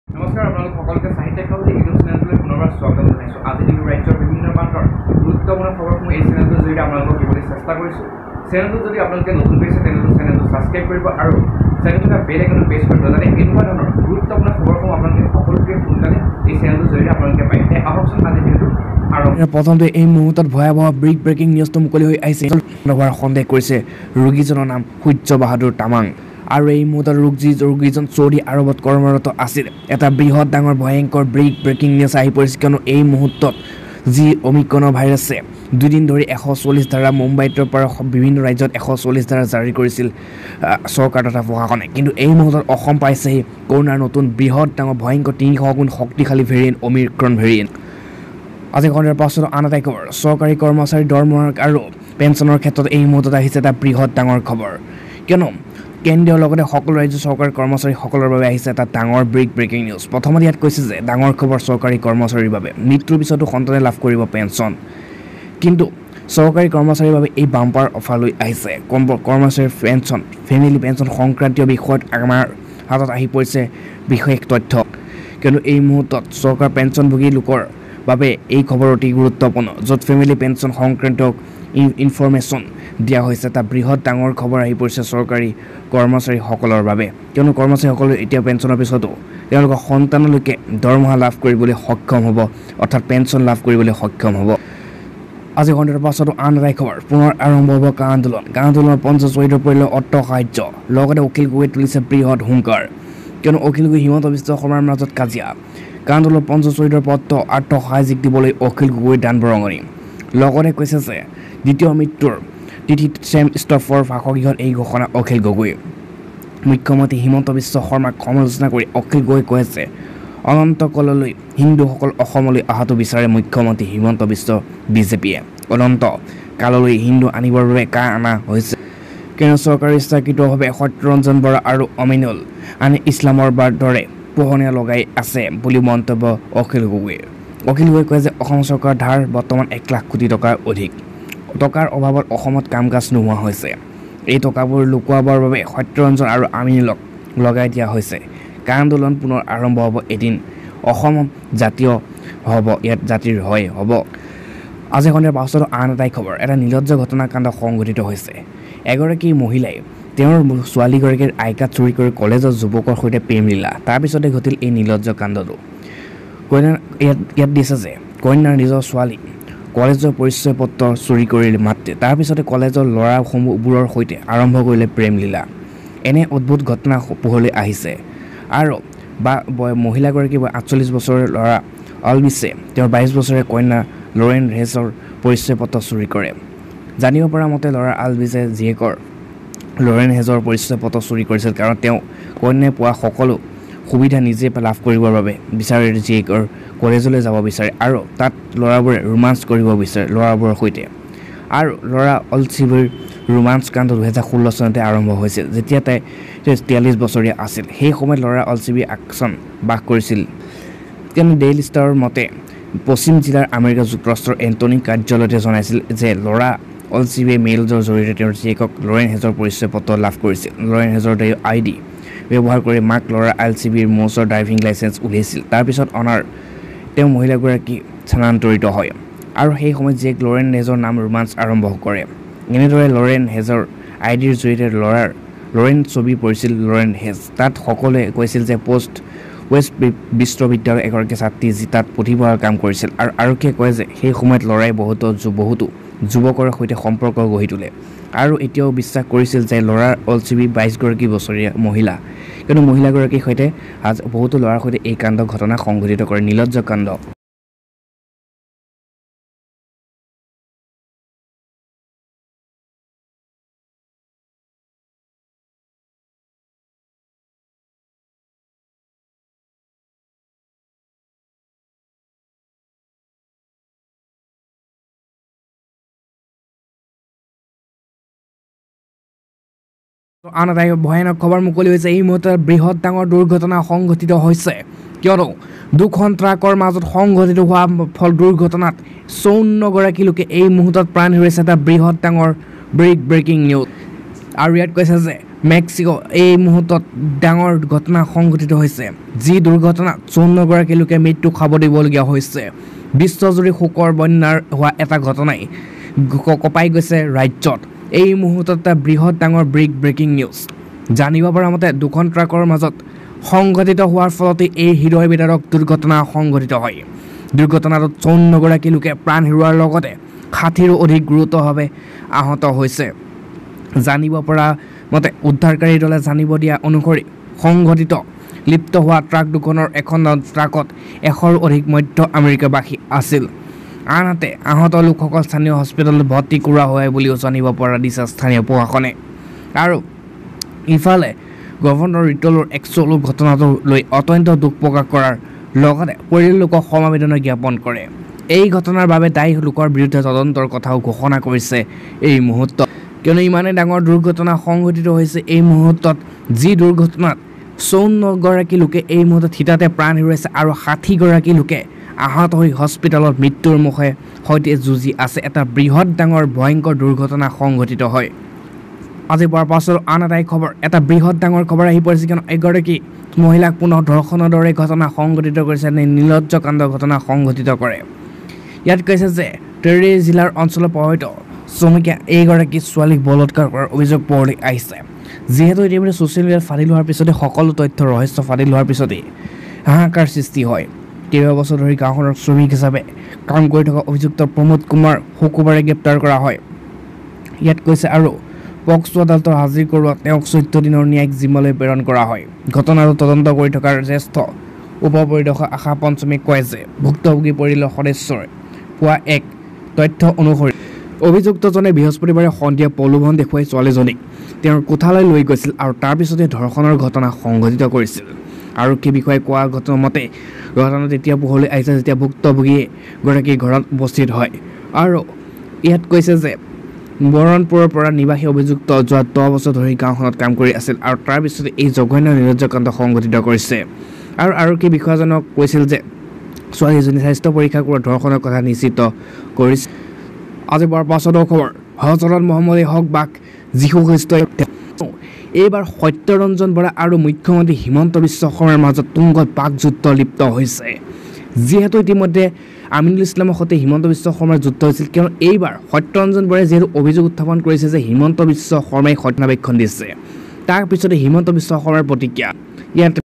নমস্কাৰ আপোনালোক সকলোকে সাহিত্য কাকত ইউটিউব চেনেললৈ পুনৰবাৰ স্বাগতম জনাইছোঁ। আজি ৰাজ্যৰ বিভিন্ন প্ৰান্তৰ গুৰুত্বপূৰ্ণ খবৰসমূহ এই চেনেলটোৰ জৰিয়তে আপোনালোকক দিবলৈ চেষ্টা কৰিছোঁ। চেনেলটো যদি আপোনালোকে নতুন পাইছে তেনেহ'লে চেনেলটো ছাবস্ক্ৰাইব কৰিব আৰু চেনেলটো বেল আইকনটো প্ৰেছ কৰিব যাতে এনেকুৱা ধৰণৰ গুৰুত্বপূৰ্ণ খবৰসমূহ আপোনালোকে সকলোকে সোনকালে এই চেনেলটোৰ জৰিয়তে আপোনালোকে পায়। আহকচোন আজি ভিডিঅ'টো প্ৰথমতে এই মুহূৰ্তত ভয়াৱহ ব্ৰেকিং নিউজটো মুকলি হৈ আহিছে। হোৱাৰ সন্দেহ কৰিছে ৰোগীজনৰ নাম সূৰ্য বাহাদুৰ তামাং আৰু এই মুহূৰ্তত ৰোগীজন চৌদি আৰবত কৰ্মৰত আছিল। এটা বৃহৎ ডাঙৰ ভয়ংকৰ ব্ৰেকিং নিউজ আহি পৰিছে, কিয়নো এই মুহূৰ্তত যি অমিক্ৰণ ভাইৰাছে দুদিন ধৰি 140 ধাৰা মুম্বাইৰ পৰা বিভিন্ন ৰাজ্যত 140 ধাৰা জাৰি কৰিছিল চৰকাৰ তথা প্ৰশাসনে। কিন্তু এই মুহূৰ্তত অসম পাইছেহি কৰোণাৰ নতুন বৃহৎ ডাঙৰ ভয়ংকৰ 300 গুণ শক্তিশালী ভেৰিয়েণ্ট অমিক্ৰণ ভেৰিয়েণ্ট। আজি সন্ধিয়াৰ পাছত আন এটা খবৰ, চৰকাৰী কৰ্মচাৰী দৰমহা আৰু পেঞ্চনৰ ক্ষেত্ৰত এই মুহূৰ্তত আহিছে এটা বৃহৎ ডাঙৰ খবৰ, কিয়নো কেন্দ্ৰীয় লগতে সকলো ৰাজ্য চৰকাৰী কৰ্মচাৰীসকলৰ বাবে আহিছে এটা ডাঙৰ ব্ৰেকিং নিউজ। প্ৰথমতে ইয়াত কৈছে যে ডাঙৰ খবৰ চৰকাৰী কৰ্মচাৰীৰ বাবে মৃত্যুৰ পিছতো সন্তানে লাভ কৰিব পেঞ্চন। কিন্তু চৰকাৰী কৰ্মচাৰীৰ বাবে এই বাম্পাৰ অফাৰ লৈ আহিছে কৰ্মচাৰীৰ পেঞ্চন, ফেমিলি পেঞ্চন সংক্ৰান্তীয় বিষয়ত আমাৰ হাতত আহি পৰিছে বিশেষ তথ্য, কিয়নো এই মুহূৰ্তত চৰকাৰ পেঞ্চনভোগী লোকৰ বাবে এই খবৰ অতি গুৰুত্বপূৰ্ণ, য'ত ফেমিলি পেঞ্চন সংক্ৰান্তীয় ইনফৰমেশ্যন দিয়া হৈছে। এটা বৃহৎ ডাঙৰ খবৰ আহি পৰিছে চৰকাৰী কৰ্মচাৰীসকলৰ বাবে, কিয়নো কৰ্মচাৰীসকলে এতিয়া পেঞ্চনৰ পিছতো তেওঁলোকৰ সন্তানলৈকে দৰমহা লাভ কৰিবলৈ সক্ষম হ'ব, অৰ্থাৎ পেঞ্চন লাভ কৰিবলৈ সক্ষম হ'ব। আজি সন্ধিয়াৰ পাছতো আন এটা খবৰ, পুনৰ আৰম্ভ হ'ব কা আন্দোলনৰ 50 শ্বহীদৰ পৰিয়ালৰ অট্টসাহায্য, লগতে অখিল গগৈয়ে তুলিছে বৃহৎ হুংকাৰ, কিয়নো অখিল গগৈ হিমন্ত বিশ্ব শৰ্মাৰ মাজত কাজিয়া। কা আন্দোলনৰ 50 শ্বহীদৰ অট্টসাহায্য দিবলৈ অখিল গগৈৰ দান বৰঙণি, লগতে কৈছে যে দ্বিতীয় মৃত্যুৰ তিথিত ছেম ষ্টফৰ ভাষাগৃহত এই ঘোষণা অখিল গগৈ। মুখ্যমন্ত্ৰী হিমন্ত বিশ্ব শৰ্মাক সমালোচনা কৰি অখিল গগৈ কৈছে অনন্তকাললৈ হিন্দুসকল অসমলৈ অহাটো বিচাৰে মুখ্যমন্ত্ৰী হিমন্ত বিশ্ব বিজেপিয়ে। অনন্ত কাললৈ হিন্দু আনিবৰ বাবে কা অনা হৈছে, কেন্দ্ৰ চৰকাৰে ইচ্ছাকৃতভাৱে সত্যৰঞ্জন বৰা আৰু অমিনুল আনি ইছলামৰ দৰে পোহনীয়া লগাই আছে বুলি মন্তব্য অখিল গগৈৰ। অখিল গগৈ কয় যে অসম চৰকাৰৰ ধাৰ বৰ্তমান 1 লাখ কোটি টকাৰ অধিক। টকাৰ অভাৱত অসমত কাম কাজ নোহোৱা হৈছে। এই টকাবোৰ লুকুৱাবৰ বাবে সত্যৰঞ্জন আৰু আমিনুলক লগাই দিয়া হৈছে। কা আন্দোলন পুনৰ আৰম্ভ হ'ব এদিন, অসম জাতীয় হ'ব, ইয়াত জাতিৰ হ'ব। আজি সন্ধিয়াৰ পাছত আন এটাই খবৰ, এটা নিৰ্লজ্জ ঘটনাকাণ্ড সংঘটিত হৈছে। এগৰাকী মহিলাই তেওঁৰ ছোৱালীগৰাকীৰ আইকাৰ্ড চুৰি কৰি কলেজৰ যুৱকৰ সৈতে প্ৰেম লীলা, তাৰপিছতে ঘটিল এই নিৰ্লজ্জ কাণ্ডটো। ইয়াত দিছে যে কন্যাৰ নিজৰ ছোৱালী কলেজৰ পৰিচয় পত্ৰ চুৰি কৰিলে মাতৃ, তাৰপিছতে কলেজৰ ল'ৰাসমূহবোৰৰ সৈতে আৰম্ভ কৰিলে প্ৰেম লীলা। এনে অদ্ভুত ঘটনা পোহৰলৈ আহিছে। আৰু মহিলাগৰাকী 48 বছৰৰ ল'ৰা অলবিছে তেওঁৰ 22 বছৰীয়া কন্যা লৰেন হেজৰ পৰিচয় পত্ৰ চুৰি কৰে। জানিব পৰা মতে ল'ৰা অলবিছে জীয়েকৰ লৰেন হেজৰ পৰিচয় পত্ৰ চুৰি কৰিছিল, কাৰণ তেওঁ কন্যাই পোৱা সকলো সুবিধা নিজে লাভ কৰিবৰ বাবে বিচাৰে, জীয়েকৰ কলেজলৈ যাব বিচাৰে আৰু তাত ল'ৰাবোৰে ৰোমাঞ্চ কৰিব বিচাৰে ল'ৰাবোৰৰ সৈতে। আৰু ল'ৰা অলচিবিৰ ৰোমাঞ্চ কাণ্ড 2016 চনতে আৰম্ভ হৈছিল, যেতিয়া তাই 43 বছৰীয়া আছিল। সেই সময়ত ল'ৰা অলচিবি আকচন বাস কৰিছিল। তেওঁ ডেইলী ষ্টাৰৰ মতে পশ্চিম জিলাৰ আমেৰিকা যুক্তৰাষ্ট্ৰৰ এণ্টনি কাৰ্যালয়তে জনাইছিল যে ল'ৰা অলচিবিয়ে মেইলৰ জৰিয়তে তেওঁৰ জীয়েকক লৰেন হেজৰ পৰিচয় পত্ৰ লাভ কৰিছিল। লৰেন হেজৰ ID ব্যৱহাৰ কৰি মাক ল'ৰা অলচিবিৰ মটৰ ড্ৰাইভিং লাইচেঞ্চ উলিয়াইছিল। তাৰপিছত তেওঁ মহিলাগৰাকী স্থানান্তৰিত হয় আৰু সেই সময়ত জীয়েক লৰেন হেজৰ নাম ৰোমাঞ্চ আৰম্ভ কৰে। এনেদৰে লৰেন হেজৰ IDৰ জৰিয়তে লৰেন ছবি পৰিছিল লৰেন হেজ। তাত সকলোৱে কৈছিল যে ৱেষ্ট বিশ্ববিদ্যালয়ৰ এগৰাকী ছাত্ৰী যি তাত পুথিভঁৰাল কাম কৰিছিল। আৰু আৰক্ষীয়ে কয় যে সেই সময়ত ল'ৰাই বহুতো যুৱকৰ সৈতে সম্পৰ্ক গঢ়ি তোলে আৰু এতিয়াও বিশ্বাস কৰিছিল যে ল'ৰা অলচিবি 22 বছৰীয়া মহিলা, কিন্তু মহিলাগৰাকীৰ সৈতে বহুতো ল'ৰাৰ সৈতে এই ঘটনা সংঘটিত কৰে। নিৰ্লজ্জ কাণ্ড। আন এটা ভয়ানক খবৰ মুকলি হৈছে। এই মুহূৰ্তত বৃহৎ ডাঙৰ দুৰ্ঘটনা সংঘটিত হৈছে, কিয়নো দুখন ট্ৰাকৰ মাজত সংঘটিত হোৱা দুৰ্ঘটনাত 54 গৰাকী লোকে এই মুহূৰ্তত প্ৰাণ হেৰুৱাইছে। এটা বৃহৎ ডাঙৰ ব্ৰেকিং নিউজ। আৰু ইয়াত কৈছে যে মেক্সিকো এই মুহূৰ্তত ডাঙৰ ঘটনা সংঘটিত হৈছে যি দুৰ্ঘটনাত 54 গৰাকী লোকে মৃত্যু খাব দিবলগীয়া হৈছে বিশ্বজুৰি শোকৰ বন্যাৰ হোৱা এটা ঘটনাই কপাই গৈছে ৰাজ্যত এই মুহূৰ্তত এটা বৃহৎ ডাঙৰ ব্ৰেকিং নিউজ জানিব পৰা মতে দুখন ট্ৰাকৰ মাজত সংঘটিত হোৱাৰ ফলতে এই হৃদয় বিদাৰক দুৰ্ঘটনা সংঘটিত হয় দুৰ্ঘটনাত 54 গৰাকী লোকে প্ৰাণ হেৰুৱাৰ লগতে 60ৰো অধিক গুৰুতৰভাৱে আহত হৈছে জানিব পৰা মতে উদ্ধাৰকাৰী দলে জানিব দিয়া অনুসৰি সংঘটিত লিপ্ত হোৱা ট্ৰাক দুখনৰ এখন ট্ৰাকত 100ৰো অধিক মধ্য আমেৰিকাবাসী আছিল আনহাতে আহত লোকসকল স্থানীয় হস্পিটেলত ভৰ্তি কৰা হয় বুলিও জানিব পৰা দিছে স্থানীয় প্ৰশাসনে আৰু ইফালে গভৰ্ণৰ ৰিটলৰ 100 লোক ঘটনাটো লৈ অত্যন্ত দুখ প্ৰকাশ কৰাৰ লগতে পৰিয়ালৰ লোকক সমবেদনা জ্ঞাপন কৰে এই ঘটনাৰ বাবে দায়ী লোকৰ বিৰুদ্ধে তদন্তৰ কথাও ঘোষণা কৰিছে এই মুহূৰ্তত কিয়নো ইমানে ডাঙৰ দুৰ্ঘটনা সংঘটিত হৈছে এই মুহূৰ্তত যি দুৰ্ঘটনাত 54 গৰাকী লোকে এই মুহূৰ্তত হিতাতে প্ৰাণ হেৰুৱাইছে আৰু 60 গৰাকী লোকে আহত হৈ হস্পিটেলত মৃত্যুৰ মুখে সৈতে যুঁজি আছে এটা বৃহৎ ডাঙৰ ভয়ংকৰ দুৰ্ঘটনা সংঘটিত হয় আজি পোৱাৰ পাছত আন এটা খবৰ এটা বৃহৎ ডাঙৰ খবৰ আহি পৰিছে কিয়নো এগৰাকী মহিলাক পুনৰ ধৰ্ষণৰ দৰে ঘটনা সংঘটিত কৰিছে নিৰ্লজ্জ কাণ্ড ঘটনা সংঘটিত কৰে ইয়াত কৈছে যে টেৰী জিলাৰ অঞ্চলত প্ৰভাৱিত শ্ৰমিকে এইগৰাকী ছোৱালীক বলৎকাৰ কৰাৰ অভিযোগ পোহৰলৈ আহিছে যিহেতু ইতিমধ্যে ছ'চিয়েল মিডিয়াত ফাদিল হোৱাৰ পিছতে সকলো তথ্য ৰহস্য ফাদিল হোৱাৰ পিছতেই হাহাকাৰ সৃষ্টি হয় কেইবাবছৰ ধৰি গাঁওখনৰ শ্ৰমিক হিচাপে কাম কৰি থকা অভিযুক্ত প্ৰমোদ কুমাৰ শুকুৰবাৰে গ্ৰেপ্তাৰ কৰা হয় ইয়াত কৈছে আৰু পক্সো আদালতত হাজিৰ কৰোৱাত তেওঁক 14 দিনৰ ন্যায়িক জিম্মালৈ প্ৰেৰণ কৰা হয় ঘটনাটো তদন্ত কৰি থকাৰ জ্যেষ্ঠ উপ পৰিদৰ্শক আশা পঞ্চমীয়ে কয় যে ভুক্তভোগী পৰিয়ালৰ সদস্যৰ পোৱা এক তথ্য অনুসৰি অভিযুক্তজনে বৃহস্পতিবাৰে সন্ধিয়া প্ৰলোভন দেখুৱাই ছোৱালীজনীক তেওঁৰ কোঠালৈ লৈ গৈছিল আৰু তাৰ পিছতে ধৰ্ষণৰ ঘটনা সংঘটিত কৰিছিল আৰু কি বিষয়ে কোৱা ঘটনা মতে ঘটনা তেতিয়া পোহৰলৈ আহিছে যেতিয়া ভুক্তভোগী গৰাকী ঘৰত উপস্থিত হয় আৰু ইয়াত কৈছে যে বৰণপুৰৰ পৰা নিবাসী অভিযুক্ত যোৱা 10 বছৰ ধৰি গাঁওখনত কাম কৰি আছিল আৰু তাৰ পিছতে এই জঘন্য নিৰ্লজ্জ কাণ্ড সংঘটিত কৰিছে আৰু আৰক্ষী বিষয়াজনক কৈছিল যে ছোৱালীজনী স্বাস্থ্য পৰীক্ষা কৰা ধৰ্ষণৰ কথা নিশ্চিত কৰিছে আজি পোৱাৰ পাছতো খবৰ হজৰত মহম্মদ হক বাক যীশু খ্ৰীষ্ট এইবাৰ সত্যৰঞ্জন বৰা আৰু মুখ্যমন্ত্ৰী হিমন্ত বিশ্ব শৰ্মাৰ মাজত তুংগত বাকযুদ্ধ লিপ্ত হৈছে যিহেতু ইতিমধ্যে আমিনুল ইছলামৰ সৈতে হিমন্ত বিশ্ব শৰ্মাৰ যুদ্ধ হৈছিল কিয়নো এইবাৰ সত্যৰঞ্জন বৰাই যিহেতু অভিযোগ উত্থাপন কৰিছে যে হিমন্ত বিশ্ব শৰ্মাই সত্যাবেক্ষণ দিছে তাৰ পিছতে হিমন্ত বিশ্ব শৰ্মাৰ প্ৰতিক্ৰিয়া ইয়াত